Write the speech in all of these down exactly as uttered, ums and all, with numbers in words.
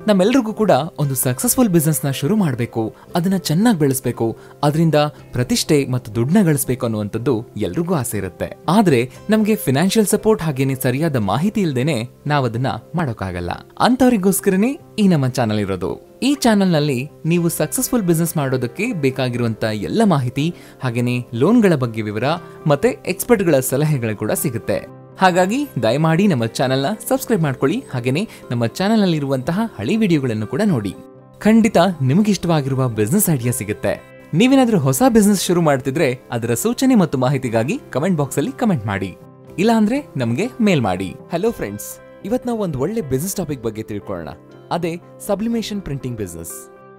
ನಮ್ಮೆಲ್ಲರಿಗೂ ಕೂಡ ಒಂದು ಸಕ್ಸಸ್ಫುಲ್ ಬಿಸ್ನೆಸ್ ನ ಶುರು ಮಾಡಬೇಕು, ಅದನ್ನ ಚೆನ್ನಾಗಿ ಬೆಳೆಸಬೇಕು, ಅದರಿಂದ ಪ್ರತಿಷ್ಠೆ ಮತ್ತು ದುಡ್ಡನ್ನ ಗಳಿಸಬೇಕು ಅನ್ನುವಂಥದ್ದು ಎಲ್ರಿಗೂ ಆಸೆ ಇರುತ್ತೆ. ಆದ್ರೆ ನಮಗೆ ಫಿನಾನ್ಷಿಯಲ್ ಸಪೋರ್ಟ್ ಹಾಗೇನೆ ಸರಿಯಾದ ಮಾಹಿತಿ ಇಲ್ದೇನೆ ನಾವು ಅದನ್ನ ಮಾಡೋಕ್ಕಾಗಲ್ಲ. ಅಂತವರಿಗೋಸ್ಕರನೇ ಈ ನಮ್ಮ ಚಾನಲ್ ಇರೋದು. ಈ ಚಾನಲ್ ನಲ್ಲಿ ನೀವು ಸಕ್ಸಸ್ಫುಲ್ ಬಿಸ್ನೆಸ್ ಮಾಡೋದಕ್ಕೆ ಬೇಕಾಗಿರುವಂತ ಎಲ್ಲ ಮಾಹಿತಿ ಹಾಗೇನೆ ಲೋನ್ಗಳ ಬಗ್ಗೆ ವಿವರ ಮತ್ತೆ ಎಕ್ಸ್ಪರ್ಟ್ ಗಳ ಸಲಹೆಗಳು ಕೂಡ ಸಿಗುತ್ತೆ. ಹಾಗಾಗಿ ದಯಮಾಡಿ ನಮ್ಮ ಚಾನೆಲ್ನ ಸಬ್ಸ್ಕ್ರೈಬ್ ಮಾಡ್ಕೊಳ್ಳಿ. ಹಾಗೇನೆ ನಮ್ಮ ಚಾನೆಲ್ ನಲ್ಲಿ ಇರುವಂತಹ ಹಳೆ ವಿಡಿಯೋಗಳನ್ನು ಕೂಡ ನೋಡಿ. ಖಂಡಿತ ನಿಮಗೆ ಇಷ್ಟವಾಗಿರುವ ಬಿಸ್ನೆಸ್ ಐಡಿಯಾ ಸಿಗುತ್ತೆ. ನೀವೇನಾದ್ರೂ ಹೊಸ ಬಿಸ್ನೆಸ್ ಶುರು ಮಾಡ್ತಿದ್ರೆ ಅದರ ಸೂಚನೆ ಮತ್ತು ಮಾಹಿತಿಗಾಗಿ ಕಮೆಂಟ್ ಬಾಕ್ಸ್ ಅಲ್ಲಿ ಕಮೆಂಟ್ ಮಾಡಿ, ಇಲ್ಲ ಅಂದ್ರೆ ನಮಗೆ ಮೇಲ್ ಮಾಡಿ. ಹಲೋ ಫ್ರೆಂಡ್ಸ್, ಇವತ್ತು ನಾವು ಒಂದು ಒಳ್ಳೆ ಬಿಸ್ನೆಸ್ ಟಾಪಿಕ್ ಬಗ್ಗೆ ತಿಳ್ಕೊಳ್ಳೋಣ. ಅದೇ ಸಬ್ಲಿಮೇಷನ್ ಪ್ರಿಂಟಿಂಗ್ ಬಿಸ್ನೆಸ್.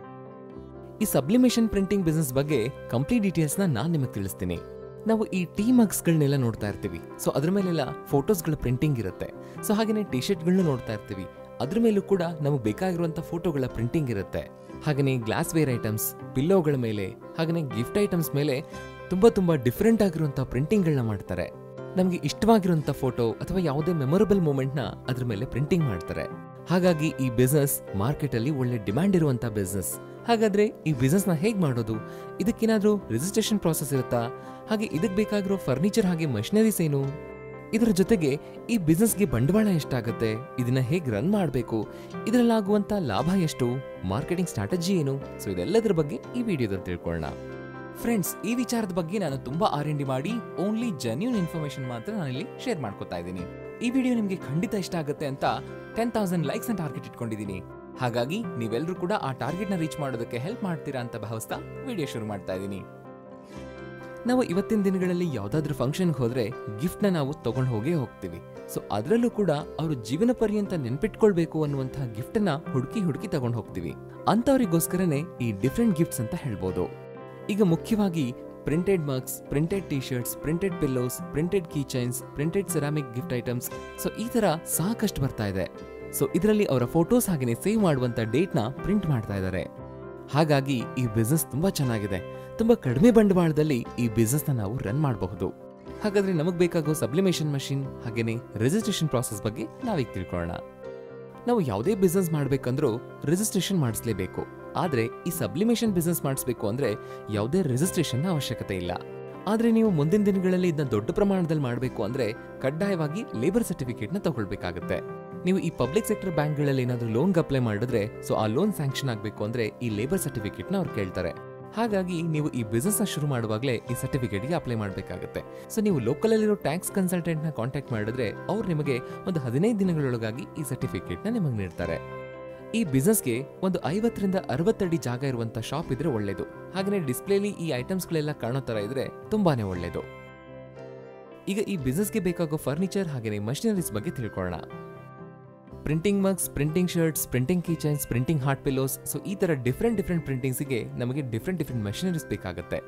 ಈ ಸಬ್ಲಿಮೇಷನ್ ಪ್ರಿಂಟಿಂಗ್ ಬಿಸ್ನೆಸ್ ಬಗ್ಗೆ ಕಂಪ್ಲೀಟ್ ಡೀಟೇಲ್ಸ್ ನ ನಾನು ನಿಮಗೆ ತಿಳಿಸ್ತೀನಿ. ನಾವು ಈ ಟೀ ಮಗ್ಸ್ ಗಳನ್ನೆಲ್ಲ ನೋಡ್ತಾ ಇರ್ತೀವಿ. ಸೊ ಅದ್ರ ಮೇಲೆಲ್ಲ ಫೋಟೋಸ್ ಗಳ ಪ್ರಿಂಟಿಂಗ್ ಇರುತ್ತೆ. ಸೊ ಹಾಗೇನೆ ಟಿ ಶರ್ಟ್ ಗಳನ್ನ ನೋಡ್ತಾ ಇರ್ತೀವಿ, ಅದ್ರ ಮೇಲೂ ಕೂಡ ನಮಗೆ ಬೇಕಾಗಿರುವಂತ ಫೋಟೋಗಳ ಪ್ರಿಂಟಿಂಗ್ ಇರುತ್ತೆ. ಹಾಗೇನೆ ಗ್ಲಾಸ್ ವೇರ್ ಐಟಮ್ಸ್, ಪಿಲ್ಲೋಗಳ ಮೇಲೆ ಹಾಗೇನೆ ಗಿಫ್ಟ್ ಐಟಮ್ಸ್ ಮೇಲೆ ತುಂಬಾ ತುಂಬಾ ಡಿಫ್ರೆಂಟ್ ಆಗಿರುವಂತಹ ಪ್ರಿಂಟಿಂಗ್ ಗಳನ್ನ ಮಾಡ್ತಾರೆ. ನಮ್ಗೆ ಇಷ್ಟವಾಗಿರುವಂತ ಫೋಟೋ ಅಥವಾ ಯಾವುದೇ ಮೆಮೊರಬಲ್ ಮೂಮೆಂಟ್ ನ ಅದ್ರ ಮೇಲೆ ಪ್ರಿಂಟಿಂಗ್ ಮಾಡ್ತಾರೆ. ಹಾಗಾಗಿ ಈ ಬಿಸ್ನೆಸ್ ಮಾರ್ಕೆಟ್ ಅಲ್ಲಿ ಒಳ್ಳೆ ಡಿಮ್ಯಾಂಡ್ ಇರುವಂತ ಬಿಸ್ನೆಸ್. ಹಾಗಾದ್ರೆ ಈ ಬಿಸ್ನೆಸ್ ನ ಹೇಗ್ ಮಾಡೋದು? ಇದಕ್ಕೇನಾದ್ರೂ ರಿಜಿಸ್ಟ್ರೇಷನ್ ಪ್ರಾಸೆಸ್ ಇರುತ್ತಾ? ಹಾಗೆ ಇದಕ್ ಬೇಕಾಗಿರೋ ಫರ್ನಿಚರ್ ಹಾಗೆ ಮಷಿನರೀಸ್ ಏನು? ಇದರ ಜೊತೆಗೆ ಈ ಬಿಸ್ನೆಸ್ಗೆ ಬಂಡವಾಳ ಎಷ್ಟಾಗುತ್ತೆ? ಇದನ್ನ ಹೇಗ್ ರನ್ ಮಾಡಬೇಕು? ಇದರಲ್ಲಾಗುವಂತ ಲಾಭ ಎಷ್ಟು? ಮಾರ್ಕೆಟಿಂಗ್ ಸ್ಟ್ರಾಟಜಿ ಏನು? ಸೊ ಇದೆಲ್ಲದರ ಬಗ್ಗೆ ಈ ವಿಡಿಯೋದಲ್ಲಿ ತಿಳ್ಕೊಳ್ಳೋಣ. ಫ್ರೆಂಡ್ಸ್, ಈ ವಿಚಾರದ ಬಗ್ಗೆ ನಾನು ತುಂಬಾ ಆರ್ ಎನ್ ಡಿ ಮಾಡಿ ಓನ್ಲಿ ಜೆನ್ಯೂನ್ ಇನ್ಫಾರ್ಮೇಶನ್ ಮಾತ್ರ ನಾನಿಲ್ಲಿ ಶೇರ್ ಮಾಡ್ಕೊತಾ ಇದ್ದೀನಿ. ಈ ವಿಡಿಯೋ ನಿಮ್ಗೆ ಖಂಡಿತ ಇಷ್ಟ ಆಗುತ್ತೆ ಅಂತ ಟೆನ್ ತೌಸಂಡ್ ಲೈಕ್ಸ್ ನ ಟಾರ್ಗೆಟ್ ಇಟ್ಕೊಂಡಿದ್ದೀನಿ. ಹಾಗಾಗಿ ನೀವೆಲ್ಲರೂ ಕೂಡ ಆ ಟಾರ್ಗೆಟ್ ನ ರೀಚ್ ಮಾಡೋದಕ್ಕೆ ಹೆಲ್ಪ್ ಮಾಡ್ತೀರಾ ಅಂತ ಭಾವಿಸ್ತಾ ವಿಡಿಯೋ ಶುರು ಮಾಡ್ತಾ ಇದ್ದೀನಿ. ನಾವು ಇವತ್ತಿನ ದಿನಗಳಲ್ಲಿ ಯಾವ್ದಾದ್ರು ಫಂಕ್ಷನ್ ಹೋದ್ರೆ ಗಿಫ್ಟ್ ನ ನಾವು ತಗೊಂಡು ಹೋಗೇ ಹೋಗ್ತೀವಿ. ಸೊ ಅದರಲ್ಲೂ ಕೂಡ ಅವರು ಜೀವನ ಪರ್ಯಂತ ನೆನ್ಪಿಟ್ಕೊಳ್ಬೇಕು ಅನ್ನುವಂತಹ ಗಿಫ್ಟ್ ನ ಹುಡುಕಿ ಹುಡುಕಿ ತಗೊಂಡು ಹೋಗ್ತೀವಿ. ಅಂತವರಿಗೋಸ್ಕರನೇ ಈ ಡಿಫ್ರೆಂಟ್ ಗಿಫ್ಟ್ಸ್ ಅಂತ ಹೇಳ್ಬೋದು. ಈಗ ಮುಖ್ಯವಾಗಿ printed mugs, printed T shirts, printed pillows, printed key chains, printed ceramic gift items, so ಈ ತರ ಸಾಕಷ್ಟು ಬರ್ತಾ ಇದೆ. ಸೊ ಇದರಲ್ಲಿ ಅವರ ಫೋಟೋಸ್ ಹಾಗೆ ಸೇವ್ ಮಾಡುವಂತ ಡೇಟ್ ನ ಪ್ರಿಂಟ್ ಮಾಡ್ತಾ ಇದ್ದಾರೆ. ಹಾಗಾಗಿ ಈ ಬಿಸ್ನೆಸ್ ತುಂಬಾ ಚೆನ್ನಾಗಿದೆ. ತುಂಬಾ ಕಡಿಮೆ ಬಂಡವಾಳದಲ್ಲಿ ಈ ಬಿಸ್ನೆಸ್ ನ ನಾವು ರನ್ ಮಾಡಬಹುದು. ಹಾಗಾದ್ರೆ ನಮಗ್ ಬೇಕಾಗೋ ಸಬ್ಲಿಮೇಷನ್ ಮಷಿನ್ ಹಾಗೇನೆ ರಿಜಿಸ್ಟ್ರೇಷನ್ ಪ್ರಾಸೆಸ್ ಬಗ್ಗೆ ನಾವೀಗ ತಿಳ್ಕೊಳ್ಳೋಣ. ನಾವು ಯಾವುದೇ ಬಿಸ್ನೆಸ್ ಮಾಡ್ಬೇಕಂದ್ರೂ ರಿಜಿಸ್ಟ್ರೇಷನ್ ಮಾಡಿಸ್ಲೇಬೇಕು. ಆದ್ರೆ ಈ ಸಬ್ಲಿಮೇಷನ್ ಬಿಸ್ನೆಸ್ ಮಾಡಿಸ್ಬೇಕು ಅಂದ್ರೆ ಯಾವುದೇ ರಿಜಿಸ್ಟ್ರೇಷನ್ ಅವಶ್ಯಕತೆ ಇಲ್ಲ. ಆದ್ರೆ ನೀವು ಮುಂದಿನ ದಿನಗಳಲ್ಲಿ ಇದನ್ನ ದೊಡ್ಡ ಪ್ರಮಾಣದಲ್ಲಿ ಮಾಡಬೇಕು ಅಂದ್ರೆ ಕಡ್ಡಾಯವಾಗಿ ಲೇಬರ್ ಸರ್ಟಿಫಿಕೇಟ್ ನ ತಗೊಳ್ಬೇಕಾಗುತ್ತೆ. ನೀವು ಈ ಪಬ್ಲಿಕ್ ಸೆಕ್ಟರ್ ಬ್ಯಾಂಕ್ ಗಳಲ್ಲಿ ಏನಾದ್ರೂ ಲೋನ್ ಅಪ್ಲೈ ಮಾಡಿದ್ರೆ ಸೊ ಆ ಲೋನ್ ಸ್ಯಾಂಕ್ಷನ್ ಆಗಬೇಕು ಅಂದ್ರೆ ಈ ಲೇಬರ್ ಸರ್ಟಿಫಿಕೇಟ್ ನ ಅವ್ರು ಕೇಳ್ತಾರೆ. ಹಾಗಾಗಿ ನೀವು ಈ ಬಿಸ್ನೆಸ್ ನ ಶುರು ಮಾಡುವಾಗಲೇ ಈ ಸರ್ಟಿಫಿಕೇಟ್ ಗೆ ಅಪ್ಲೈ ಮಾಡಬೇಕಾಗುತ್ತೆ. ಸೊ ನೀವು ಲೋಕಲ್ ಅಲ್ಲಿರೋ ಟ್ಯಾಕ್ಸ್ ಕನ್ಸಲ್ಟೆಂಟ್ ನ ಕಾಂಟ್ಯಾಕ್ಟ್ ಮಾಡಿದ್ರೆ ಅವ್ರು ನಿಮಗೆ ಒಂದು ಹದಿನೈದು ದಿನಗಳೊಳಗಾಗಿ ಈ ಸರ್ಟಿಫಿಕೇಟ್ ನ ನಿಮಗೆ ನೀಡ್ತಾರೆ. ಈ ಬಿಸ್ನೆಸ್ಗೆ ಒಂದು ಐವತ್ತರಿಂದ ಅರವತ್ತಡಿ ಜಾಗ ಇರುವಂತ ಶಾಪ್ ಇದ್ರೆ ಒಳ್ಳೇದು. ಹಾಗೆ ಡಿಸ್ಪ್ಲೇಲಿ ಈ ಐಟಮ್ಸ್ ಗಳೆಲ್ಲ ಕಾಣೋ ತರ ಇದ್ರೆ ತುಂಬಾನೇ ಒಳ್ಳೇದು. ಈಗ ಈ ಬಿಸ್ನೆಸ್ಗೆ ಬೇಕಾಗೋ ಫರ್ನಿಚರ್ ಹಾಗೆ ಮಷಿನರೀಸ್ ಬಗ್ಗೆ ತಿಳ್ಕೊಳ್ಳೋಣ. Printing mugs, printing shirts, printing key chains, printing heart pillows, so ಈ ತರ ಡಿಫ್ರೆಂಟ್ ಡಿಫ್ರೆಂಟ್ ಪ್ರಿಂಟಿಂಗ್ಸ್ಗೆ ನಮಗೆ ಡಿಫ್ರೆಂಟ್ ಡಿಫ್ರೆಂಟ್ ಮಷಿನರೀಸ್ ಬೇಕಾಗುತ್ತೆ.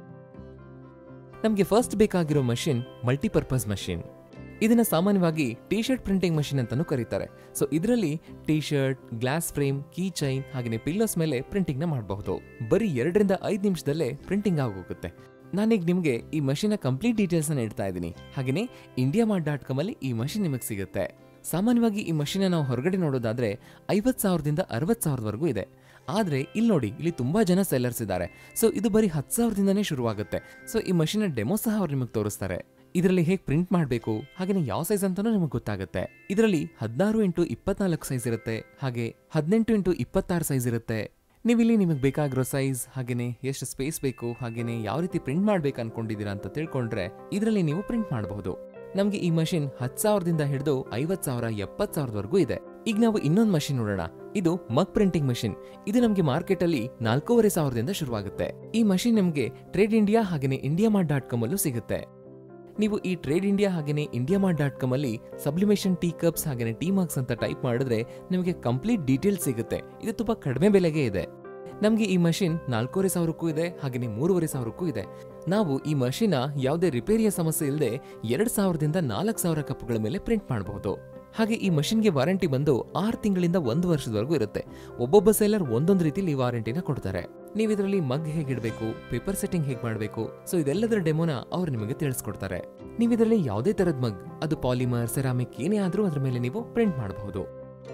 ನಮಗೆ ಫಸ್ಟ್ ಬೇಕಾಗಿರೋ ಮಷಿನ್ ಮಲ್ಟಿಪರ್ಪಸ್ ಮಷಿನ್. ಇದನ್ನ ಸಾಮಾನ್ಯವಾಗಿ ಟಿ ಶರ್ಟ್ ಪ್ರಿಂಟಿಂಗ್ ಮಷಿನ್ ಅಂತಾನೂ ಕರೀತಾರೆ. ಸೊ ಇದರಲ್ಲಿ T shirt, glass frame, key chain ಹಾಗೆ ಪಿಲ್ಲೋಸ್ ಮೇಲೆ ಪ್ರಿಂಟಿಂಗ್ ನ ಮಾಡಬಹುದು. ಬರೀ ಎರಡರಿಂದ ಐದು ನಿಮಿಷದಲ್ಲೇ ಪ್ರಿಂಟಿಂಗ್ ಆಗೋಗುತ್ತೆ. ನಾನೀಗ ನಿಮ್ಗೆ ಈ ಮಷಿನ್ ಕಂಪ್ಲೀಟ್ ಡೀಟೇಲ್ಸ್ ನೀಡ್ತಾ ಇದ್ದೀನಿ. ಹಾಗೇನೆ ಇಂಡಿಯಾ ಮಾರ್ಟ್ ಡಾಟ್ ಕಾಮ್ ಅಲ್ಲಿ ಈ ಮಷಿನ್ ನಿಮಗೆ ಸಿಗುತ್ತೆ. ಸಾಮಾನ್ಯವಾಗಿ ಈ ಮಷಿನ್ ನಾವು ಹೊರಗಡೆ ನೋಡೋದಾದ್ರೆ ಐವತ್ ಸಾವಿರದಿಂದ ಅರವತ್ ಸಾವಿರದವರೆಗೂ ಇದೆ. ಆದ್ರೆ ಇಲ್ಲಿ ನೋಡಿ, ಇಲ್ಲಿ ತುಂಬಾ ಜನ ಸೆಲ್ಲರ್ಸ್ ಇದ್ದಾರೆ. ಸೊ ಇದು ಬರೀ ಹತ್ತು ಸಾವಿರದಿಂದನೇ ಶುರುವಾಗುತ್ತೆ. ಸೊ ಈ ಮಷಿನ್ ಡೆಮೋ ಸಹ ಅವ್ರು ನಿಮಗೆ ತೋರಿಸ್ತಾರೆ. ಇದರಲ್ಲಿ ಹೇಗೆ ಪ್ರಿಂಟ್ ಮಾಡಬೇಕು ಹಾಗೆ ಯಾವ ಸೈಜ್ ಅಂತಾನೂ ನಿಮಗೆ ಗೊತ್ತಾಗುತ್ತೆ. ಇದರಲ್ಲಿ ಹದಿನಾರು ಇಂಟು ಇಪ್ಪತ್ನಾಲ್ಕು ಸೈಜ್ ಇರುತ್ತೆ, ಹಾಗೆ ಹದಿನೆಂಟು ಇಂಟು ಇಪ್ಪತ್ತಾರು ಸೈಜ್ ಇರುತ್ತೆ. ನೀವಿಲ್ಲಿ ನಿಮಗೆ ಬೇಕಾಗಿರೋ ಸೈಜ್ ಹಾಗೇನೆ ಎಷ್ಟು ಸ್ಪೇಸ್ ಬೇಕು ಹಾಗೇನೆ ಯಾವ ರೀತಿ ಪ್ರಿಂಟ್ ಮಾಡ್ಬೇಕು ಅನ್ಕೊಂಡಿದ್ದೀರಾ ಅಂತ ತಿಳ್ಕೊಂಡ್ರೆ ಇದರಲ್ಲಿ ನೀವು ಪ್ರಿಂಟ್ ಮಾಡಬಹುದು. ನಮ್ಗೆ ಈ ಮಷಿನ್ ಹತ್ತು ಸಾವಿರದಿಂದ ಹಿಡಿದು ಐವತ್ ಸಾವಿರ ಎಪ್ಪತ್ ಸಾವಿರದವರೆಗೂ ಇದೆ. ಈಗ ನಾವು ಇನ್ನೊಂದು ಮಷಿನ್ ನೋಡೋಣ. ಇದು ಮಗ್ ಪ್ರಿಂಟಿಂಗ್ ಮಷಿನ್. ಇದು ನಮ್ಗೆ ಮಾರ್ಕೆಟ್ ಅಲ್ಲಿ ನಾಲ್ಕೂವರೆ ಸಾವಿರದಿಂದ ಶುರುವಾಗುತ್ತೆ. ಈ ಮಷಿನ್ ನಮ್ಗೆ ಟ್ರೇಡ್ ಇಂಡಿಯಾ ಹಾಗೇನೆ ಇಂಡಿಯಾ ಮಾರ್ಟ್ ಡಾಟ್ ಕಾಮ್ ಅಲ್ಲೂ ಸಿಗುತ್ತೆ. ನೀವು ಈ ಟ್ರೇಡ್ ಇಂಡಿಯಾ ಹಾಗೇನೆ ಇಂಡಿಯಾ ಮಾರ್ಟ್ ಡಾಟ್ ಕಾಮ್ ಅಲ್ಲಿ ಸಬ್ಲಿಮೇಷನ್ ಟೀ ಕಪ್ಸ್ ಹಾಗೇನೆ ಟೀ ಮಗ್ಸ್ ಅಂತ ಟೈಪ್ ಮಾಡಿದ್ರೆ ನಿಮಗೆ ಕಂಪ್ಲೀಟ್ ಡೀಟೇಲ್ಸ್ ಸಿಗುತ್ತೆ. ಇದು ತುಂಬಾ ಕಡಿಮೆ ಬೆಲೆಗೆ ಇದೆ. ನಮ್ಗೆ ಈ ಮಷಿನ್ ನಾಲ್ಕೂವರೆ ಸಾವಿರಕ್ಕೂ ಇದೆ ಹಾಗೇನೆ ಮೂರುವರೆ ಸಾವಿರಕ್ಕೂ ಇದೆ. ನಾವು ಈ ಮಷಿನ್ ಯಾವುದೇ ರಿಪೇರಿಯ ಸಮಸ್ಯೆ ಇಲ್ಲದೆ ಎರಡ್ ಸಾವಿರದಿಂದ ನಾಲ್ಕು ಸಾವಿರ ಕಪ್ಗಳ ಮೇಲೆ ಪ್ರಿಂಟ್ ಮಾಡಬಹುದು. ಹಾಗೆ ಈ ಮಷಿನ್ಗೆ ವಾರಂಟಿ ಬಂದು ಆರು ತಿಂಗಳಿಂದ ಒಂದು ವರ್ಷದವರೆಗೂ ಇರುತ್ತೆ. ಒಬ್ಬೊಬ್ಬ ಸೆಲ್ಲರ್ ಒಂದೊಂದು ರೀತಿಲಿ ವಾರಂಟಿನ ಕೊಡ್ತಾರೆ. ನೀವು ಇದರಲ್ಲಿ ಮಗ್ ಹೇಗಿಡಬೇಕು, ಪೇಪರ್ ಸೆಟ್ಟಿಂಗ್ ಹೇಗೆ ಮಾಡಬೇಕು, ಸೊ ಇದೆಲ್ಲದರ ಡೆಮೋನ ಅವ್ರು ನಿಮಗೆ ತಿಳಿಸ್ಕೊಡ್ತಾರೆ. ನೀವು ಇದರಲ್ಲಿ ಯಾವುದೇ ತರದ ಮಗ್, ಅದು ಪಾಲಿಮರ್, ಸೆರಾಮಿಕ್ ಏನೇ ಆದ್ರೂ ಅದ್ರ ಮೇಲೆ ನೀವು ಪ್ರಿಂಟ್ ಮಾಡಬಹುದು.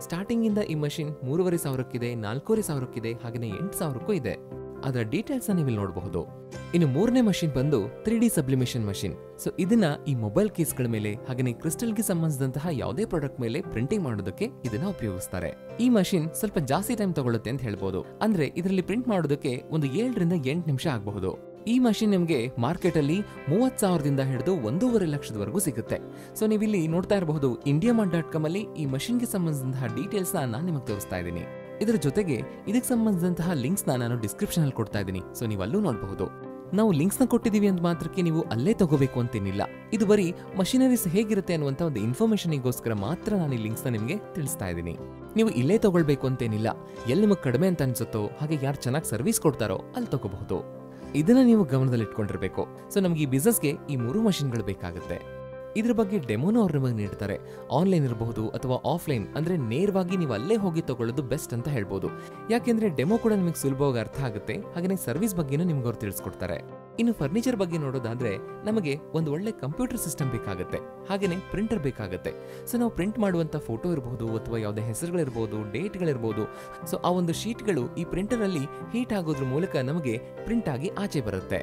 ಸ್ಟಾರ್ಟಿಂಗ್ ಇಂದ ಈ ಮಷಿನ್ ಮೂರುವರೆ ಸಾವಿರಕ್ಕಿದೆ, ನಾಲ್ಕೂವರೆ ಸಾವಿರಕ್ಕಿದೆ, ಹಾಗೆಯೇ ಎಂಟು ಸಾವಿರಕ್ಕೂ ಇದೆ. ಅದರ ಡೀಟೇಲ್ಸ್ ನೀವು ಇಲ್ಲಿ ನೋಡಬಹುದು. ಇನ್ನು ಮೂರನೇ ಮಷಿನ್ ಬಂದು three D sublimation machine. So ಇದನ್ನ ಈ ಮೊಬೈಲ್ ಕೇಸ್ಗಳ ಮೇಲೆ ಹಾಗೆಯೇ ಕ್ರಿಸ್ಟಲ್ಗೆ ಸಂಬಂಧಿಸಿದಂತಹ ಯಾವುದೇ ಪ್ರಾಡಕ್ಟ್ ಮೇಲೆ ಪ್ರಿಂಟಿಂಗ್ ಮಾಡೋದಕ್ಕೆ ಇದನ್ನ ಉಪಯೋಗಿಸ್ತಾರೆ. ಈ ಮಷಿನ್ ಸ್ವಲ್ಪ ಜಾಸ್ತಿ ಟೈಮ್ ತಗೊಳುತ್ತೆ ಅಂತ ಹೇಳ್ಬೋದು. ಅಂದ್ರೆ ಇದರಲ್ಲಿ ಪ್ರಿಂಟ್ ಮಾಡೋದಕ್ಕೆ ಒಂದು ಏಳರಿಂದ ಎಂಟು ನಿಮಿಷ ಆಗಬಹುದು. ಈ ಮಷಿನ್ ನಿಮಗೆ ಮಾರ್ಕೆಟ್ ಅಲ್ಲಿ ಮೂವತ್ ಸಾವಿರದಿಂದ ಹಿಡಿದು ಒಂದೂವರೆ ಲಕ್ಷದವರೆಗೂ ಸಿಗುತ್ತೆ. ಸೊ ನೀವು ಇಲ್ಲಿ ನೋಡ್ತಾ ಇರಬಹುದು, ಇಂಡಿಯಾ ಮಾರ್ಟ್ ಡಾಟ್ ಕಾಮ್ ಅಲ್ಲಿ ಈ ಮಷಿನ್ಗೆ ಸಂಬಂಧಿಸಿದಂತಹ ಡೀಟೇಲ್ಸ್ ನಾನು ನಿಮಗೆ ತೋರಿಸ್ತಾ ಇದ್ದೀನಿ. ಇದರ ಜೊತೆಗೆ ಇದಕ್ಕೆ ಸಂಬಂಧಿಸಿದಂತಹ ಲಿಂಕ್ಸ್ ನಾನು ಡಿಸ್ಕ್ರಿಪ್ಷನ್ ಅಲ್ಲಿ ಕೊಡ್ತಾ ಇದ್ದೀನಿ. ಸೊ ನೀವು ಅಲ್ಲೂ ನೋಡಬಹುದು. ನಾವು ಲಿಂಕ್ಸ್ ನ ಕೊಟ್ಟಿದೀವಿ ಅಂತ ಮಾತ್ರಕ್ಕೆ ನೀವು ಅಲ್ಲೇ ತಗೋಬೇಕು ಅಂತೇನಿಲ್ಲ. ಇದು ಬರೀ ಮಷಿನರೀಸ್ ಹೇಗಿರುತ್ತೆ ಅನ್ನುವಂತ ಒಂದು ಇನ್ಫಾರ್ಮೇಶನ್ಗೋಸ್ಕರ ಮಾತ್ರ ನಾನು ಈ ಲಿಂಕ್ಸ್ ನ ನಿಮಗೆ ತಿಳಿಸ್ತಾ ಇದ್ದೀನಿ. ನೀವು ಇಲ್ಲೇ ತಗೊಳ್ಬೇಕು ಅಂತೇನಿಲ್ಲ. ಎಲ್ಲಿ ನಿಮಗೆ ಕಡಿಮೆ ಅಂತ ಅನ್ಸುತ್ತೋ ಹಾಗೆ ಯಾರು ಚೆನ್ನಾಗಿ ಸರ್ವಿಸ್ ಕೊಡ್ತಾರೋ ಅಲ್ಲಿ ತಗೋಬಹುದು. ಇದನ್ನ ನೀವು ಗಮನದಲ್ಲಿ ಇಟ್ಕೊಂಡಿರ್ಬೇಕು. ಸೊ ನಮ್ಗೆ ಈ ಬಿಸ್ನೆಸ್ಗೆ ಈ ಮೂರು ಮಷಿನ್ಗಳು ಬೇಕಾಗುತ್ತೆ. ಇದ್ರ ಬಗ್ಗೆ ಡೆಮೋನ ಅವ್ರು ನಿಮಗೆ ನೀಡ್ತಾರೆ. ಆನ್ಲೈನ್ ಇರಬಹುದು ಅಥವಾ ಆಫ್ಲೈನ್, ಅಂದ್ರೆ ನೇರವಾಗಿ ನೀವು ಅಲ್ಲೇ ಹೋಗಿ ತಗೊಳ್ಳೋದು ಬೆಸ್ಟ್ ಅಂತ ಹೇಳ್ಬೋದು. ಯಾಕೆಂದ್ರೆ ಡೆಮೋ ಕೂಡ ನಿಮಗೆ ಸುಲಭವಾಗಿ ಅರ್ಥ ಆಗುತ್ತೆ, ಹಾಗೆಯೇ ಸರ್ವಿಸ್ ಬಗ್ಗೆನೂ ನಿಮ್ಗೆ ಅವ್ರು ತಿಳಿಸ್ಕೊಡ್ತಾರೆ. ಇನ್ನು ಫರ್ನಿಚರ್ ಬಗ್ಗೆ ನೋಡೋದಾದ್ರೆ ನಮಗೆ ಒಂದು ಒಳ್ಳೆ ಕಂಪ್ಯೂಟರ್ ಸಿಸ್ಟಮ್ ಬೇಕಾಗುತ್ತೆ, ಹಾಗೇನೆ ಪ್ರಿಂಟರ್ ಬೇಕಾಗುತ್ತೆ. ಸೊ ನಾವು ಪ್ರಿಂಟ್ ಮಾಡುವಂತ ಫೋಟೋ ಇರಬಹುದು ಅಥವಾ ಯಾವುದೇ ಹೆಸರುಗಳಿರ್ಬೋದು, ಡೇಟ್ಗಳಿರ್ಬೋದು. ಸೊ ಆ ಒಂದು ಶೀಟ್ಗಳು ಈ ಪ್ರಿಂಟರ್ ಅಲ್ಲಿ ಹೀಟ್ ಆಗೋದ್ರ ಮೂಲಕ ನಮಗೆ ಪ್ರಿಂಟ್ ಆಗಿ ಆಚೆ ಬರುತ್ತೆ.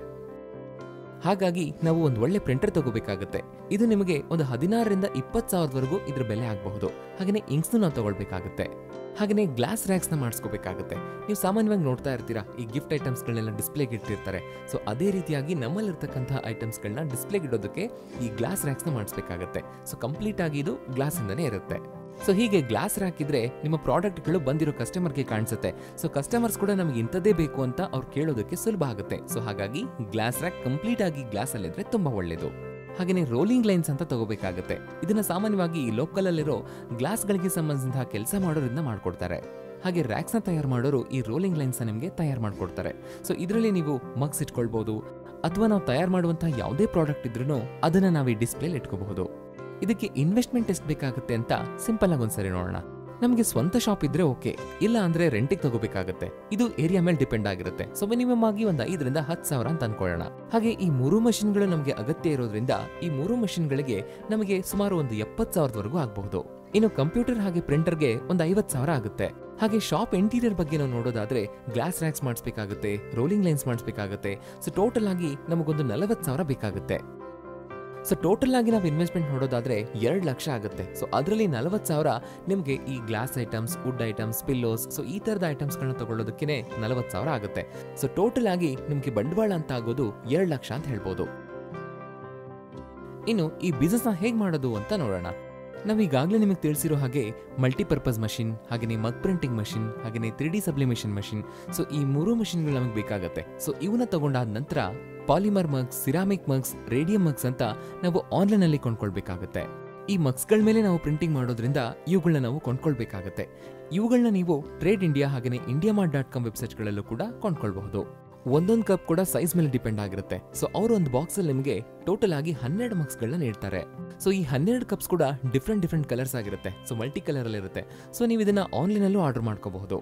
ಹಾಗಾಗಿ ನಾವು ಒಂದು ಒಳ್ಳೆ ಪ್ರಿಂಟರ್ ತಗೋಬೇಕಾಗುತ್ತೆ. ಇದು ನಿಮಗೆ ಒಂದು ಹದಿನಾರರಿಂದ ಇಪ್ಪತ್ತು ಸಾವಿರದವರೆಗೂ ಇದ್ರ ಬೆಲೆ ಆಗಬಹುದು. ಹಾಗೆಯೇ ಇಂಕ್ಸ್ ನಾವು ತಗೊಳ್ಬೇಕಾಗುತ್ತೆ. ಹಾಗೆಯೇ ಗ್ಲಾಸ್ ರ್ಯಾಕ್ಸ್ ನ ಮಾಡಿಸ್ಕೋಬೇಕಾಗುತ್ತೆ. ನೀವು ಸಾಮಾನ್ಯವಾಗಿ ನೋಡ್ತಾ ಇರ್ತೀರಾ, ಈ ಗಿಫ್ಟ್ ಐಟಮ್ಸ್ ಗಳನ್ನೆಲ್ಲ ಡಿಸ್ಪ್ಲೇಗೆ ಇಟ್ಟಿರ್ತಾರೆ. ಸೊ ಅದೇ ರೀತಿಯಾಗಿ ನಮ್ಮಲ್ಲಿರ್ತಕ್ಕಂತಹ ಐಟಮ್ಸ್ ಗಳನ್ನ ಡಿಸ್ಪ್ಲೇಗೆ ಇಡೋದಕ್ಕೆ ಈ ಗ್ಲಾಸ್ ರ್ಯಾಕ್ಸ್ ನ ಮಾಡಿಸ್ಬೇಕಾಗುತ್ತೆ. ಸೊ ಕಂಪ್ಲೀಟ್ ಆಗಿ ಇದು ಗ್ಲಾಸ್ ಇಂದಾನೇ ಇರುತ್ತೆ. ಸೊ ಹೀಗೆ ಗ್ಲಾಸ್ ರ್ಯಾಕ್ ಇದ್ರೆ ನಿಮ್ಮ ಪ್ರಾಡಕ್ಟ್ ಗಳು ಬಂದಿರೋ ಕಸ್ಟಮರ್ಗೆ ಕಾಣಿಸುತ್ತೆ. ಸೊ ಕಸ್ಟಮರ್ಸ್ ಕೂಡ ನಮಗೆ ಇಂಥದ್ದೇ ಬೇಕು ಅಂತ ಅವ್ರು ಕೇಳೋದಕ್ಕೆ ಸುಲಭ ಆಗುತ್ತೆ. ಸೊ ಹಾಗಾಗಿ ಗ್ಲಾಸ್ ರ್ಯಾಕ್ ಕಂಪ್ಲೀಟ್ ಆಗಿ ಗ್ಲಾಸ್ ಅಲ್ಲಿದ್ರೆ ತುಂಬಾ ಒಳ್ಳೇದು. ಹಾಗೆಯೇ ರೋಲಿಂಗ್ ಲೈನ್ಸ್ ಅಂತ ತಗೋಬೇಕಾಗುತ್ತೆ. ಇದನ್ನ ಸಾಮಾನ್ಯವಾಗಿ ಈ ಲೋಕಲ್ ಅಲ್ಲಿರೋ ಗ್ಲಾಸ್ ಗಳಿಗೆ ಸಂಬಂಧಿಸಿದ ಕೆಲಸ ಮಾಡೋದ್ರಿಂದ ಮಾಡ್ಕೊಡ್ತಾರೆ. ಹಾಗೆ ರ್ಯಾಕ್ಸ್ ನ ತಯಾರು ಮಾಡೋರು ಈ ರೋಲಿಂಗ್ ಲೈನ್ಸ್ ನಿಮಗೆ ತಯಾರು ಮಾಡ್ಕೊಡ್ತಾರೆ. ಸೊ ಇದರಲ್ಲಿ ನೀವು ಮಗ್ಸ್ ಇಟ್ಕೊಳ್ಬಹುದು ಅಥವಾ ನಾವು ತಯಾರು ಮಾಡುವಂತಹ ಯಾವುದೇ ಪ್ರಾಡಕ್ಟ್ ಇದ್ರೂ ಅದನ್ನ ನಾವು ಈ ಡಿಸ್ಪ್ಲೇಲಿ ಇಟ್ಕೋಬಹುದು. ಇದಕ್ಕೆ ಇನ್ವೆಸ್ಟ್ಮೆಂಟ್ ಎಷ್ಟು ಬೇಕಾಗುತ್ತೆ ಅಂತ ಸಿಂಪಲ್ ಆಗಿ ಒಂದ್ಸರಿ ನೋಡೋಣ. ನಮಗೆ ಸ್ವಂತ ಶಾಪ್ ಇದ್ರೆ ಓಕೆ, ಇಲ್ಲ ಅಂದ್ರೆ ರೆಂಟಿಗೆ ತಗೋಬೇಕಾಗುತ್ತೆ. ಇದು ಏರಿಯಾ ಮೇಲೆ ಡಿಪೆಂಡ್ ಆಗಿರುತ್ತೆ. ಸೊ ಮಿನಿಮಮ್ ಆಗಿ ಒಂದು ಐದರಿಂದ ಹತ್ತು ಸಾವಿರ ಅಂತ ಅನ್ಕೊಳ್ಳೋಣ. ಹಾಗೆ ಈ ಮೂರು ಮಷಿನ್ಗಳು ನಮಗೆ ಅಗತ್ಯ ಇರೋದ್ರಿಂದ ಈ ಮೂರು ಮಷಿನ್ಗಳಿಗೆ ನಮಗೆ ಸುಮಾರು ಒಂದು ಎಪ್ಪತ್ತು ಸಾವಿರದವರೆಗೂ ಆಗಬಹುದು. ಇನ್ನು ಕಂಪ್ಯೂಟರ್ ಹಾಗೆ ಪ್ರಿಂಟರ್ಗೆ ಒಂದು ಐವತ್ತು ಸಾವಿರ ಆಗುತ್ತೆ. ಹಾಗೆ ಶಾಪ್ ಇಂಟೀರಿಯರ್ ಬಗ್ಗೆ ನಾವು ನೋಡೋದಾದ್ರೆ ಗ್ಲಾಸ್ ರ್ಯಾಕ್ಸ್ ಮಾಡಿಸ್ಬೇಕಾಗುತ್ತೆ, ರೋಲಿಂಗ್ ಲೈನ್ಸ್ ಮಾಡಿಸ್ಬೇಕಾಗುತ್ತೆ. ಸೊ ಟೋಟಲ್ ಆಗಿ ನಮಗೊಂದು ನಲವತ್ತು ಸಾವಿರ ಬೇಕಾಗುತ್ತೆ. ಸೊ ಟೋಟಲ್ ಆಗಿ ನಾವು ಇನ್ವೆಸ್ಟ್ಮೆಂಟ್ ನೋಡೋದಾದ್ರೆ ಎರಡು ಲಕ್ಷ ಆಗುತ್ತೆ. ಸೊ ಅದರಲ್ಲಿ ನಲವತ್ತು ಸಾವಿರ ನಿಮಗೆ ಈ glass items, wood items, pillows, so ಈ ತರದ ಐಟಮ್ಸ್ ಗಳನ್ನ ತಗೊಳ್ಳೋದಕ್ಕೆ ನಲವತ್ತು ಸಾವಿರ ಆಗುತ್ತೆ. ಸೊ ಟೋಟಲ್ ಆಗಿ ನಿಮ್ಗೆ ಬಂಡವಾಳ ಅಂತ ಆಗೋದು ಎರಡು ಲಕ್ಷ ಅಂತ ಹೇಳ್ಬೋದು. ಇನ್ನು ಈ ಬಿಸ್ನೆಸ್ ನ ಹೇಗ್ ಮಾಡೋದು ಅಂತ ನೋಡೋಣ. ನಾವು ಈಗಾಗಲೇ ನಿಮಗೆ ತಿಳಿಸಿರೋ ಹಾಗೆ ಮಲ್ಟಿಪರ್ಪಸ್ ಮಷಿನ್, ಹಾಗೆಯೇ ಮಗ್ ಪ್ರಿಂಟಿಂಗ್ ಮಷಿನ್, ಹಾಗೆಯೇ three D sublimation machine. So ಈ ಮೂರು ಮಷಿನ್ಗಳು ನಮಗೆ ಬೇಕಾಗುತ್ತೆ. ಸೊ ಇವನ್ನ ತಗೊಂಡಾದ ನಂತರ polymer mugs, ceramic mugs, radium mugs ಅಂತ ನಾವು ಆನ್ಲೈನ್ ಅಲ್ಲಿ ಕೊಂಡ್ಕೊಳ್ಬೇಕಾಗುತ್ತೆ. ಈ ಮಗ್ಸ್ ಗಳ ಮೇಲೆ ನಾವು ಪ್ರಿಂಟಿಂಗ್ ಮಾಡೋದ್ರಿಂದ ಇವುಗಳನ್ನ ನಾವು ಕೊಂಡ್ಕೊಳ್ಬೇಕಾಗುತ್ತೆ. ಇವುಗಳನ್ನ ನೀವು ಟ್ರೇಡ್ ಇಂಡಿಯಾ ಹಾಗೆಯೇ India Mart dot com website ಗಳಲ್ಲೂ ಕೂಡ ಕೊಂಡ್ಕೊಳ್ಬಹುದು. ಒಂದೊಂದು ಕಪ್ ಕೂಡ ಸೈಜ್ ಮೇಲೆ ಡಿಪೆಂಡ್ ಆಗಿರುತ್ತೆ. ಸೊ ಅವರು ಒಂದು ಬಾಕ್ಸ್ ಅಲ್ಲಿ ನಿಮಗೆ ಟೋಟಲ್ ಆಗಿ ಹನ್ನೆರಡು ಮಗ್ಸ್ ಗಳನ್ನ ನೀಡ್ತಾರೆ. ಸೊ ಈ ಹನ್ನೆರಡು ಕಪ್ಸ್ ಕೂಡ ಡಿಫ್ರೆಂಟ್ ಡಿಫ್ರೆಂಟ್ ಕಲರ್ಸ್ ಆಗಿರುತ್ತೆ. ಸೊ ಮಲ್ಟಿ ಕಲರ್ ಅಲ್ಲಿ ಇರುತ್ತೆ. ಸೊ ನೀವು ಇದನ್ನ ಆನ್ಲೈನ್ ಅಲ್ಲೂ ಆರ್ಡರ್ ಮಾಡ್ಕೋಬಹುದು.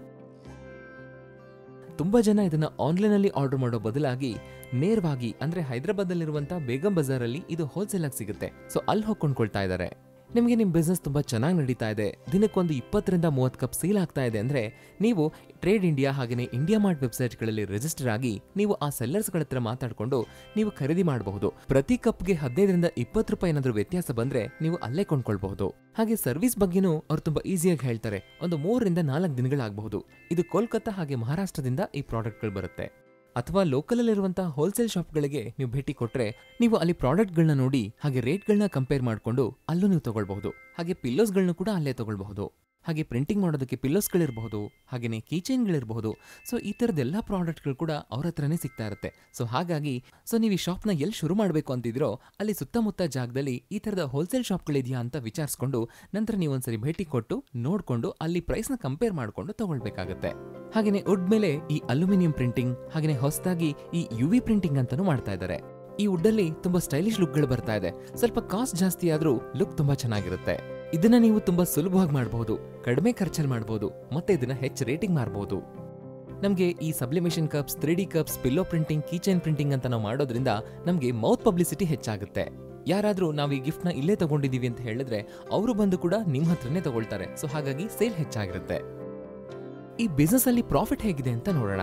ತುಂಬಾ ಜನ ಇದನ್ನ ಆನ್ಲೈನ್ ಅಲ್ಲಿ ಆರ್ಡರ್ ಮಾಡೋ ಬದಲಾಗಿ ನೇರವಾಗಿ ಅಂದ್ರೆ ಹೈದರಾಬಾದ್ ಅಲ್ಲಿರುವಂತಹ ಬೇಗಂ ಬಜಾರ್ ಅಲ್ಲಿ ಇದು ಹೋಲ್ಸೇಲ್ ಆಗಿ ಸಿಗುತ್ತೆ. ಸೊ ಅಲ್ಲಿ ಹೋಗಿ ಕೊಂಡ್ಕೊಳ್ತಾ ಇದ್ದಾರೆ. ನಿಮಗೆ ನಿಮ್ಮ ಬಿಸ್ನೆಸ್ ತುಂಬಾ ಚೆನ್ನಾಗಿ ನಡೀತಾ ಇದೆ, ದಿನಕ್ಕೊಂದು ಇಪ್ಪತ್ತರಿಂದ ಮೂವತ್ತು ಕಪ್ ಸೇಲ್ ಆಗ್ತಾ ಇದೆ ಅಂದ್ರೆ ನೀವು ಟ್ರೇಡ್ ಇಂಡಿಯಾ ಹಾಗೆಯೇ ಇಂಡಿಯಾ ಮಾರ್ಟ್ ವೆಬ್ಸೈಟ್ಗಳಲ್ಲಿ ರಿಜಿಸ್ಟರ್ ಆಗಿ ನೀವು ಆ ಸೆಲ್ಲರ್ಸ್ ಗಳ ಹತ್ರ ಮಾತಾಡ್ಕೊಂಡು ನೀವು ಖರೀದಿ ಮಾಡಬಹುದು. ಪ್ರತಿ ಕಪ್ಗೆ ಹದಿನೈದರಿಂದ ಇಪ್ಪತ್ತು ರೂಪಾಯಿ ಏನಾದ್ರೂ ವ್ಯತ್ಯಾಸ ಬಂದ್ರೆ ನೀವು ಅಲ್ಲೇ ಕೊಂಡ್ಕೊಳ್ಬಹುದು. ಹಾಗೆ ಸರ್ವಿಸ್ ಬಗ್ಗೆನೂ ಅವ್ರು ತುಂಬಾ ಈಸಿಯಾಗಿ ಹೇಳ್ತಾರೆ. ಒಂದು ಮೂರರಿಂದ ನಾಲ್ಕು ದಿನಗಳಾಗಬಹುದು. ಇದು ಕೋಲ್ಕತ್ತಾ ಹಾಗೆ ಮಹಾರಾಷ್ಟ್ರದಿಂದ ಈ ಪ್ರಾಡಕ್ಟ್ ಗಳು ಬರುತ್ತೆ. ಅಥವಾ ಲೋಕಲ್ ಅಲ್ಲಿರುವಂತಹ ಹೋಲ್ಸೇಲ್ ಶಾಪ್ಗಳಿಗೆ ನೀವು ಭೇಟಿ ಕೊಟ್ರೆ ನೀವು ಅಲ್ಲಿ ಪ್ರಾಡಕ್ಟ್ ಗಳನ್ನ ನೋಡಿ ಹಾಗೆ ರೇಟ್ ಗಳನ್ನ ಕಂಪೇರ್ ಮಾಡ್ಕೊಂಡು ಅಲ್ಲೂ ನೀವು ತಗೊಳ್ಬಹುದು. ಹಾಗೆ ಪಿಲ್ಲೋಸ್ ಗಳನ್ನ ಕೂಡ ಅಲ್ಲೇ ತಗೊಳ್ಬಹುದು. ಹಾಗೆ ಪ್ರಿಂಟಿಂಗ್ ಮಾಡೋದಕ್ಕೆ ಪಿಲ್ಲೋಸ್ ಗಳಿರಬಹುದು, ಹಾಗೇನೆ ಕೀಚೈನ್ ಗಳಿರಬಹುದು. ಸೊ ಈ ತರದ ಎಲ್ಲಾ ಪ್ರಾಡಕ್ಟ್ ಗಳು ಕೂಡ ಅವ್ರ ಹತ್ರನೇ ಸಿಗ್ತಾ ಇರುತ್ತೆ. ಸೊ ಹಾಗಾಗಿ ಸೊ ನೀವು ಈ ಶಾಪ್ ನ ಎಲ್ಲಿ ಶುರು ಮಾಡಬೇಕು ಅಂತಿದ್ರೋ ಅಲ್ಲಿ ಸುತ್ತಮುತ್ತ ಜಾಗದಲ್ಲಿ ಈ ತರದ ಹೋಲ್ಸೇಲ್ ಶಾಪ್ ಗಳಿದೆಯಾ ಅಂತ ವಿಚಾರಿಸಿಕೊಂಡು ನಂತರ ನೀವು ಒಂದ್ಸರಿ ಭೇಟಿ ಕೊಟ್ಟು ನೋಡ್ಕೊಂಡು ಅಲ್ಲಿ ಪ್ರೈಸ್ ನ ಕಂಪೇರ್ ಮಾಡ್ಕೊಂಡು ತಗೊಳ್ಬೇಕಾಗತ್ತೆ. ಹಾಗೇನೆ ವುಡ್ ಮೇಲೆ ಈ ಅಲ್ಯೂಮಿನಿಯಂ ಪ್ರಿಂಟಿಂಗ್, ಹಾಗೇನೆ ಹೊಸದಾಗಿ ಈ ಯು ವಿ ಪ್ರಿಂಟಿಂಗ್ ಅಂತಾನೂ ಮಾಡ್ತಾ ಇದ್ದಾರೆ. ಈ ವುಡ್ ಅಲ್ಲಿ ತುಂಬಾ ಸ್ಟೈಲಿಶ್ ಲುಕ್ ಗಳು ಬರ್ತಾ ಇದೆ. ಸ್ವಲ್ಪ ಕಾಸ್ಟ್ ಜಾಸ್ತಿ ಆದ್ರೂ ಲುಕ್ ತುಂಬಾ ಚೆನ್ನಾಗಿರುತ್ತೆ. ಇದನ್ನ ನೀವು ತುಂಬಾ ಸುಲಭವಾಗಿ ಮಾಡಬಹುದು, ಕಡಿಮೆ ಖರ್ಚಲ್ಲಿ ಮಾಡಬಹುದು, ಮತ್ತೆ ಇದನ್ನ ಹೆಚ್ಚು ರೇಟಿಂಗ್ ಮಾರಬಹುದು. ನಮಗೆ ಈ sublimation cups, three D cups, pillow printing, keychain printing ಅಂತ ನಾವು ಮಾಡೋದ್ರಿಂದ ನಮಗೆ ಮೌತ್ ಪಬ್ಲಿಸಿಟಿ ಹೆಚ್ಚಾಗುತ್ತೆ. ಯಾರಾದ್ರೂ ನಾವು ಈ ಗಿಫ್ಟ್ ನ ಇಲ್ಲೇ ತಗೊಂಡಿದೀವಿ ಅಂತ ಹೇಳಿದ್ರೆ ಅವರು ಬಂದು ಕೂಡ ನಿಮ್ಮ ಹತ್ರನೇ ತಗೊಳ್ತಾರೆ. ಸೊ ಹಾಗಾಗಿ ಸೇಲ್ ಹೆಚ್ಚಾಗಿರುತ್ತೆ. ಈ ಬಿಸ್ನೆಸ್ ಅಲ್ಲಿ ಪ್ರಾಫಿಟ್ ಹೇಗಿದೆ ಅಂತ ನೋಡೋಣ.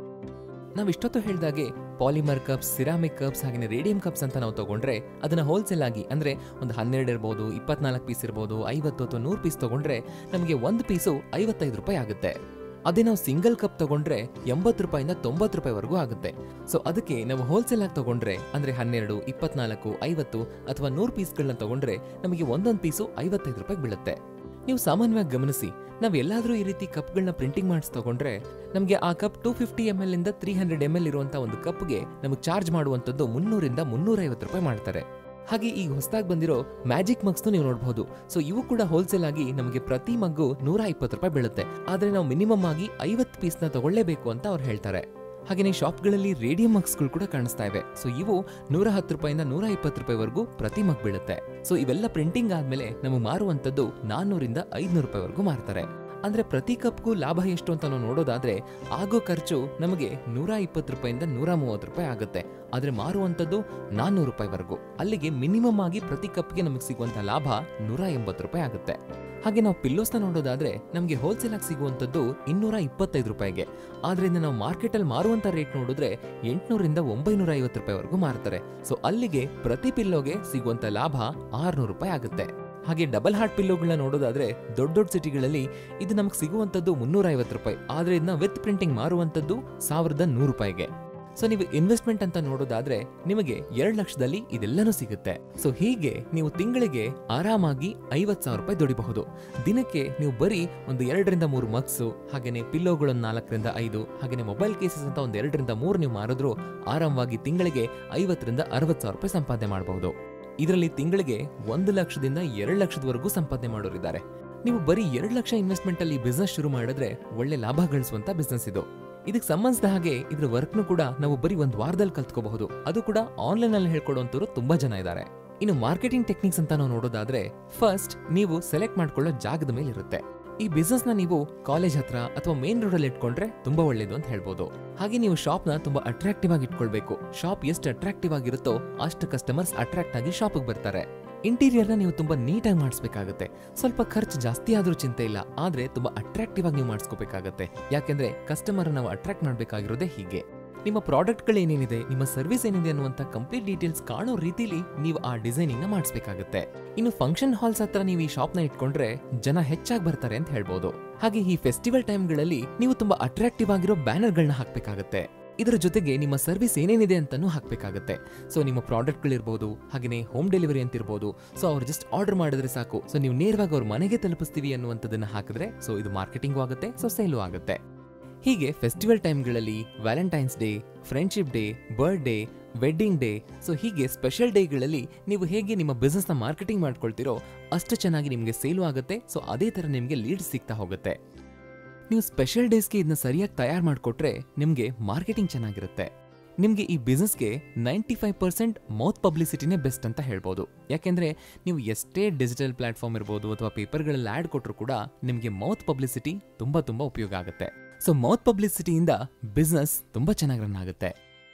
ನಾವು ಇಷ್ಟೊತ್ತು ಹೇಳಿದಾಗೆ ಪಾಲಿಮರ್ ಕಪ್ಸ್, ಸಿರಾಮಿಕ್ ಕಪ್ಸ್ ಹಾಗೆ ರೇಡಿಯಂ ಕಪ್ಸ್ ಅಂತ ನಾವು ತಗೊಂಡ್ರೆ ಅದನ್ನ ಹೋಲ್ಸೇಲ್ ಆಗಿ ಅಂದ್ರೆ ಒಂದು ಹನ್ನೆರಡು ಇರ್ಬೋದು, ಇಪ್ಪತ್ನಾಲ್ಕು ಪೀಸ್ ಇರ್ಬೋದು, ಐವತ್ತು ಅಥವಾ ನೂರು ಪೀಸ್ ತಗೊಂಡ್ರೆ ನಮಗೆ ಒಂದು ಪೀಸು ಐವತ್ತೈದು ರೂಪಾಯಿ ಆಗುತ್ತೆ. ಅದೇ ನಾವು ಸಿಂಗಲ್ ಕಪ್ ತಗೊಂಡ್ರೆ ಎಂಬತ್ತು ರೂಪಾಯಿಂದ ತೊಂಬತ್ತು ರೂಪಾಯಿವರೆಗೂ ಆಗುತ್ತೆ. ಸೊ ಅದಕ್ಕೆ ನಾವು ಹೋಲ್ಸೇಲ್ ಆಗಿ ತಗೊಂಡ್ರೆ ಅಂದ್ರೆ ಹನ್ನೆರಡು, ಇಪ್ಪತ್ನಾಲ್ಕು, ಐವತ್ತು ಅಥವಾ ನೂರು ಪೀಸ್ಗಳನ್ನ ತಗೊಂಡ್ರೆ ನಮಗೆ ಒಂದೊಂದು ಪೀಸು ಐವತ್ತೈದು ರೂಪಾಯಿ ಬೀಳುತ್ತೆ. ನೀವು ಸಾಮಾನ್ಯವಾಗಿ ಗಮನಿಸಿ, ನಾವ್ ಎಲ್ಲಾದ್ರೂ ಈ ರೀತಿ ಕಪ್ಗಳನ್ನ ಪ್ರಿಂಟಿಂಗ್ ಮಾಡಿಸಿ ತಗೊಂಡ್ರೆ ನಮಗೆ ಆ cup two fifty M L ಇಂದ ತ್ರೀ ಹಂಡ್ರೆಡ್ ಎಂ ಎಲ್ ಇರುವಂತಹ ಒಂದು ಕಪ್ಗೆ ನಮಗೆ ಚಾರ್ಜ್ ಮಾಡುವಂತದ್ದು ಮುನ್ನೂರಿಂದ ಮುನ್ನೂರ ಐವತ್ತು ರೂಪಾಯಿ ಮಾಡ್ತಾರೆ. ಹಾಗೆ ಈಗ ಹೊಸದಾಗಿ ಬಂದಿರೋ ಮ್ಯಾಜಿಕ್ ಮಗ್ಸ್ ನೀವು ನೋಡಬಹುದು. ಸೊ ಇವು ಕೂಡ ಹೋಲ್ಸೇಲ್ ಆಗಿ ನಮಗೆ ಪ್ರತಿ ಮಗ್ಗು ನೂರ ಇಪ್ಪತ್ತು ರೂಪಾಯಿ ಬೀಳುತ್ತೆ. ಆದ್ರೆ ನಾವು ಮಿನಿಮಮ್ ಆಗಿ ಐವತ್ತು ಪೀಸ್ ನ ತಗೊಳ್ಳೇಬೇಕು ಅಂತ ಅವ್ರು ಹೇಳ್ತಾರೆ. ಹಾಗೆ ಶಾಪ್ಗಳಲ್ಲಿ ರೇಡಿಯಂ ಮಗ್ಸ್ಗಳು ಕೂಡ ಕಾಣಿಸ್ತಾ ಇವೆ. ಸೊ ಇವು ನೂರ ಹತ್ತು ರೂಪಾಯಿಂದ ನೂರ ಇಪ್ಪತ್ತು ರೂಪಾಯಿವರೆಗೂ ಪ್ರತಿ ಮಗ್ ಬೀಳುತ್ತೆ. ಸೊ ಇವೆಲ್ಲ ಪ್ರಿಂಟಿಂಗ್ ಆದ್ಮೇಲೆ ನಮಗೆ ಮಾರುವಂತದ್ದು ನಾನ್ನೂರಿಂದ ಐದ್ನೂರು ರೂಪಾಯಿವರೆಗೂ ಮಾರ್ತಾರೆ. ಅಂದ್ರೆ ಪ್ರತಿ ಕಪ್ಗೂ ಲಾಭ ಎಷ್ಟು ಅಂತ ನಾವು ನೋಡೋದಾದ್ರೆ ಆಗೋ ಖರ್ಚು ನಮಗೆ ನೂರ ಇಪ್ಪತ್ತು ರೂಪಾಯಿಂದ ನೂರ ಮೂವತ್ತು ರೂಪಾಯಿ ಆಗುತ್ತೆ. ಆದ್ರೆ ಮಾರುವಂತದ್ದು ನಾನ್ನೂರು ರೂಪಾಯಿವರೆಗೂ. ಅಲ್ಲಿಗೆ ಮಿನಿಮಮ್ ಆಗಿ ಪ್ರತಿ ಕಪ್ಗೆ ನಮಗೆ ಸಿಗುವಂತ ಲಾಭ ನೂರ ಎಂಬತ್ತು ರೂಪಾಯಿ ಆಗುತ್ತೆ. ಹಾಗೆ ನಾವು ಪಿಲ್ಲೋಸ್ನ ನೋಡೋದಾದ್ರೆ ನಮಗೆ ಹೋಲ್ಸೇಲ್ ಆಗಿ ಸಿಗುವಂತದ್ದು ಇನ್ನೂರ ಇಪ್ಪತ್ತೈದು ರೂಪಾಯಿಗೆ. ಆದ್ರಿಂದ ನಾವು ಮಾರ್ಕೆಟ್ ಅಲ್ಲಿ ಮಾರುವಂತ ರೇಟ್ ನೋಡಿದ್ರೆ ಎಂಟುನೂರಿಂದ ಒಂಬೈನೂರ ಐವತ್ತು ರೂಪಾಯಿವರೆಗೂ ಮಾರ್ತಾರೆ. ಸೊ ಅಲ್ಲಿಗೆ ಪ್ರತಿ ಪಿಲ್ಲೋಗೆ ಸಿಗುವಂತ ಲಾಭ ಆರ್ನೂರು ರೂಪಾಯಿ ಆಗುತ್ತೆ. ಹಾಗೆ ಡಬಲ್ ಹಾರ್ಟ್ ಪಿಲ್ಲೋಗಳನ್ನ ನೋಡೋದಾದ್ರೆ ದೊಡ್ಡ ದೊಡ್ಡ ಸಿಟಿಗಳಲ್ಲಿ ಇದು ನಮಗೆ ಸಿಗುವಂತದ್ದು ಮುನ್ನೂರ ಐವತ್ತು ರೂಪಾಯಿ. ಆದ್ರೆ ಇದನ್ನ ವಿತ್ ಪ್ರಿಂಟಿಂಗ್ ಮಾರುವಂತದ್ದು ಸಾವಿರದ ನೂರು ರೂಪಾಯಿಗೆ. ಸೊ ನೀವು ಇನ್ವೆಸ್ಟ್ಮೆಂಟ್ ಅಂತ ನೋಡೋದಾದ್ರೆ ನಿಮಗೆ ಎರಡು ಲಕ್ಷದಲ್ಲಿ ಇದೆಲ್ಲನೂ ಸಿಗುತ್ತೆ. ಸೊ ಹೀಗೆ ನೀವು ತಿಂಗಳಿಗೆ ಆರಾಮಾಗಿ ಐವತ್ ಸಾವಿರ ರೂಪಾಯಿ ದುಡಿಬಹುದು. ದಿನಕ್ಕೆ ನೀವು ಬರೀ ಒಂದು ಎರಡರಿಂದ ಮೂರು ಮಗ್ಸು ಹಾಗೇನೆ ಪಿಲ್ಲೋಗಳು ನಾಲ್ಕರಿಂದ ಐದು ಹಾಗೇನೆ ಮೊಬೈಲ್ ಕೇಸಸ್ ಅಂತ ಒಂದ್ ಎರಡರಿಂದ ಮೂರು ನೀವು ಮಾರಿದ್ರು ಆರಾಮವಾಗಿ ತಿಂಗಳಿಗೆ ಐವತ್ತರಿಂದ ಅರವತ್ ಸಾವಿರ ರೂಪಾಯಿ ಸಂಪಾದನೆ ಮಾಡಬಹುದು. ಇದರಲ್ಲಿ ತಿಂಗಳಿಗೆ ಒಂದು ಲಕ್ಷದಿಂದ ಎರಡು ಲಕ್ಷದವರೆಗೂ ಸಂಪಾದನೆ ಮಾಡೋರಿದ್ದಾರೆ. ನೀವು ಬರೀ ಎರಡು ಲಕ್ಷ ಇನ್ವೆಸ್ಟ್ಮೆಂಟ್ ಅಲ್ಲಿ ಬಿಸ್ನೆಸ್ ಶುರು ಮಾಡಿದ್ರೆ ಒಳ್ಳೆ ಲಾಭ ಗಳಿಸುವಂತ ಬಿಸ್ನೆಸ್ ಇದು. ಇದಕ್ಕೆ ಸಂಬಂಧಿಸಿದ ಹಾಗೆ ಇದ್ರ ವರ್ಕ್ನು ಕೂಡ ನಾವು ಬರೀ ಒಂದು ವಾರದಲ್ಲಿ ಕಲ್ತ್ಕೋಬಹುದು. ಅದು ಕೂಡ ಆನ್ಲೈನ್ ಅಲ್ಲಿ ಹೇಳ್ಕೊಡುವಂತವ್ರು ತುಂಬಾ ಜನ ಇದ್ದಾರೆ. ಇನ್ನು ಮಾರ್ಕೆಟಿಂಗ್ ಟೆಕ್ನಿಕ್ಸ್ ಅಂತ ನಾವು ನೋಡೋದಾದ್ರೆ ಫಸ್ಟ್ ನೀವು ಸೆಲೆಕ್ಟ್ ಮಾಡ್ಕೊಳ್ಳೋ ಜಾಗದ ಮೇಲೆ ಇರುತ್ತೆ. ಈ ಬಿಸ್ನೆಸ್ ನ ನೀವು ಕಾಲೇಜ್ ಹತ್ರ ಅಥವಾ ಮೇನ್ ರೋಡ್ ಅಲ್ಲಿ ಇಟ್ಕೊಂಡ್ರೆ ತುಂಬಾ ಒಳ್ಳೇದು ಅಂತ ಹೇಳ್ಬೋದು. ಹಾಗೆ ನೀವು ಶಾಪ್ ನ ತುಂಬಾ ಅಟ್ರಾಕ್ಟಿವ್ ಆಗಿ ಇಟ್ಕೊಳ್ಬೇಕು. ಶಾಪ್ ಎಷ್ಟು ಅಟ್ರಾಕ್ಟಿವ್ ಆಗಿರುತ್ತೋ ಅಷ್ಟು ಕಸ್ಟಮರ್ಸ್ ಅಟ್ರಾಕ್ಟ್ ಆಗಿ ಶಾಪ್ ಬರ್ತಾರೆ. ಇಂಟೀರಿಯರ್ ನ ನೀವು ತುಂಬಾ ನೀಟಾಗಿ ಮಾಡಿಸ್ಬೇಕಾಗುತ್ತೆ. ಸ್ವಲ್ಪ ಖರ್ಚು ಜಾಸ್ತಿ ಆದ್ರೂ ಚಿಂತೆ ಇಲ್ಲ, ಆದ್ರೆ ತುಂಬಾ ಅಟ್ರಾಕ್ಟಿವ್ ಆಗಿ ನೀವು ಮಾಡಿಸ್ಕೋಬೇಕಾಗತ್ತೆ. ಯಾಕೆಂದ್ರೆ ಕಸ್ಟಮರ್ ನಾವು ಅಟ್ರಾಕ್ಟ್ ಮಾಡ್ಬೇಕಾಗಿರೋದೇ ಹೀಗೆ. ನಿಮ್ಮ ಪ್ರಾಡಕ್ಟ್ ಗಳು ಏನೇನಿದೆ, ನಿಮ್ಮ ಸರ್ವಿಸ್ ಏನಿದೆ ಅನ್ನುವಂತ ಕಂಪ್ಲೀಟ್ ಡೀಟೇಲ್ಸ್ ಕಾಣೋ ರೀತಿಲಿ ನೀವು ಆ ಡಿಸೈನಿಂಗ್ ನ ಮಾಡಿಸ್ಬೇಕಾಗತ್ತೆ. ಇನ್ನು ಫಂಕ್ಷನ್ ಹಾಲ್ಸ್ ಹತ್ರ ನೀವು ಈ ಶಾಪ್ ನ ಇಟ್ಕೊಂಡ್ರೆ ಜನ ಹೆಚ್ಚಾಗಿ ಬರ್ತಾರೆ ಅಂತ ಹೇಳ್ಬೋದು. ಹಾಗೆ ಈ ಫೆಸ್ಟಿವಲ್ ಟೈಮ್ ಗಳಲ್ಲಿ ನೀವು ತುಂಬಾ ಅಟ್ರಾಕ್ಟಿವ್ ಆಗಿರೋ ಬ್ಯಾನರ್ ಗಳನ್ನ ಹಾಕ್ಬೇಕಾಗತ್ತೆ. ಇದರ ಜೊತೆಗೆ ನಿಮ್ಮ ಸರ್ವಿಸ್ ಏನೇನಿದೆ ಅಂತಾನೂ ಹಾಕ್ಬೇಕಾಗತ್ತೆ. ಸೊ ನಿಮ್ಮ ಪ್ರಾಡಕ್ಟ್ ಗಳಿರ್ಬೋದು ಹಾಗೇನೆ ಹೋಮ್ ಡೆಲಿವರಿ ಅಂತ ಇರ್ಬೋದು. ಸೊ ಅವ್ರು ಜಸ್ಟ್ ಆರ್ಡರ್ ಮಾಡಿದ್ರೆ ಸಾಕು, ಸೊ ನೀವು ನೇರವಾಗಿ ಅವ್ರ ಮನೆಗೆ ತಲುಪಿಸ್ತೀವಿ ಅನ್ನುವಂಥದ್ದನ್ನ ಹಾಕಿದ್ರೆ ಸೊ ಇದು ಮಾರ್ಕೆಟಿಂಗು ಆಗುತ್ತೆ, ಸೊ ಸೇಲು ಆಗುತ್ತೆ. ಹೀಗೆ ಫೆಸ್ಟಿವಲ್ ಟೈಮ್ಗಳಲ್ಲಿ Valentine's day, friendship day, birthday, wedding day, so ಹೀಗೆ ಸ್ಪೆಷಲ್ ಡೇಗಳಲ್ಲಿ ನೀವು ಹೇಗೆ ನಿಮ್ಮ ಬಿಸ್ನೆಸ್ ನ ಮಾರ್ಕೆಟಿಂಗ್ ಮಾಡ್ಕೊಳ್ತಿರೋ ಅಷ್ಟು ಚೆನ್ನಾಗಿ ನಿಮಗೆ ಸೇಲು ಆಗುತ್ತೆ. ಸೊ ಅದೇ ತರ ನಿಮಗೆ ಲೀಡ್ ಸಿಗ್ತಾ ಹೋಗುತ್ತೆ. ನೀವು ಸ್ಪೆಷಲ್ ಡೇಸ್ಗೆ ಇದನ್ನ ಸರಿಯಾಗಿ ತಯಾರು ಮಾಡಿಕೊಟ್ರೆ ನಿಮಗೆ ಮಾರ್ಕೆಟಿಂಗ್ ಚೆನ್ನಾಗಿರುತ್ತೆ. ನಿಮಗೆ ಈ ಬಿಸ್ನೆಸ್ಗೆ ನೈಂಟಿ ಫೈವ್ ಪರ್ಸೆಂಟ್ ಮೌತ್ ಪಬ್ಲಿಸಿಟಿನೇ ಬೆಸ್ಟ್ ಅಂತ ಹೇಳ್ಬೋದು. ಯಾಕೆಂದ್ರೆ ನೀವು ಎಷ್ಟೇ ಡಿಜಿಟಲ್ ಪ್ಲಾಟ್ಫಾರ್ಮ್ ಇರ್ಬೋದು ಅಥವಾ ಪೇಪರ್ಗಳಲ್ಲಿ ಆಡ್ ಕೊಟ್ಟರು ಕೂಡ ನಿಮಗೆ ಮೌತ್ ಪಬ್ಲಿಸಿಟಿ ತುಂಬಾ ತುಂಬಾ ಉಪಯೋಗ ಆಗುತ್ತೆ. ಸೊ ಮೌತ್ ಪಬ್ಲಿಸಿಟಿಯಿಂದ ಬಿಸ್ನೆಸ್ ತುಂಬಾ ಚೆನ್ನಾಗಿ ರನ್ ಆಗುತ್ತೆ.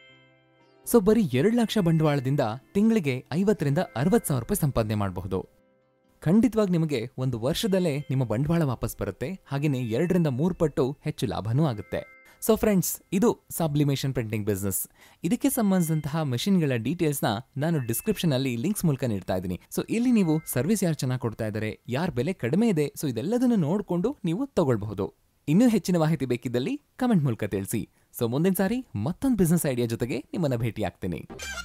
ಸೊ ಬರೀ ಎರಡು ಲಕ್ಷ ಬಂಡವಾಳದಿಂದ ತಿಂಗಳಿಗೆ ಐವತ್ತರಿಂದ ಅರವತ್ ಸಾವಿರ ರೂಪಾಯಿ ಸಂಪಾದನೆ ಮಾಡಬಹುದು. ಖಂಡಿತವಾಗಿ ನಿಮಗೆ ಒಂದು ವರ್ಷದಲ್ಲೇ ನಿಮ್ಮ ಬಂಡವಾಳ ವಾಪಸ್ ಬರುತ್ತೆ. ಹಾಗೆಯೇ ಎರಡರಿಂದ ಮೂರು ಪಟ್ಟು ಹೆಚ್ಚು ಲಾಭನೂ ಆಗುತ್ತೆ. ಸೊ ಫ್ರೆಂಡ್ಸ್, ಇದು ಸಬ್ಲಿಮೇಷನ್ ಪ್ರಿಂಟಿಂಗ್ ಬಿಸ್ನೆಸ್. ಇದಕ್ಕೆ ಸಂಬಂಧಿಸಿದಂತಹ ಮೆಷಿನ್ಗಳ ಡೀಟೇಲ್ಸ್ನ ನಾನು ಡಿಸ್ಕ್ರಿಪ್ಷನ್ ಅಲ್ಲಿ ಲಿಂಕ್ಸ್ ಮೂಲಕ ನೀಡ್ತಾ ಇದ್ದೀನಿ. ಸೊ ಇಲ್ಲಿ ನೀವು ಸರ್ವಿಸ್ ಯಾರು ಚೆನ್ನಾಗಿ ಕೊಡ್ತಾ ಇದ್ದಾರೆ, ಯಾರ ಬೆಲೆ ಕಡಿಮೆ ಇದೆ, ಸೊ ಇದೆಲ್ಲದನ್ನು ನೋಡಿಕೊಂಡು ನೀವು ತಗೊಳ್ಬಹುದು. ಇನ್ನೂ ಹೆಚ್ಚಿನ ಮಾಹಿತಿ ಬೇಕಿದ್ದಲ್ಲಿ ಕಮೆಂಟ್ ಮೂಲಕ ತಿಳಿಸಿ. ಸೊ ಮುಂದಿನ ಸಾರಿ ಮತ್ತೊಂದು ಬಿಸ್ನೆಸ್ ಐಡಿಯಾ ಜೊತೆಗೆ ನಿಮ್ಮನ್ನ ಭೇಟಿ ಆಗ್ತೀನಿ.